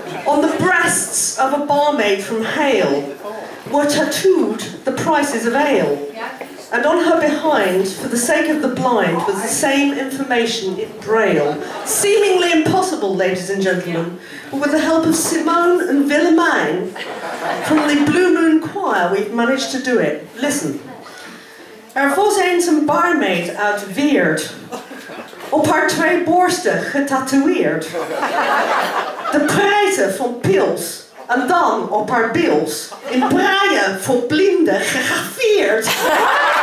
On the breasts of a barmaid from Hale were tattooed the prices of ale. And on her behind, for the sake of the blind, was the same information in Braille. Seemingly impossible, ladies and gentlemen, but with the help of Simone and Willemijn from the Blue Moon Choir, we've managed to do it. Listen. Was eens een barmaid uit Weert, op haar 2 borsten getatoeëerd. De prijzen van pils, en dan op haar bils, in braille voor blinden gegraveerd.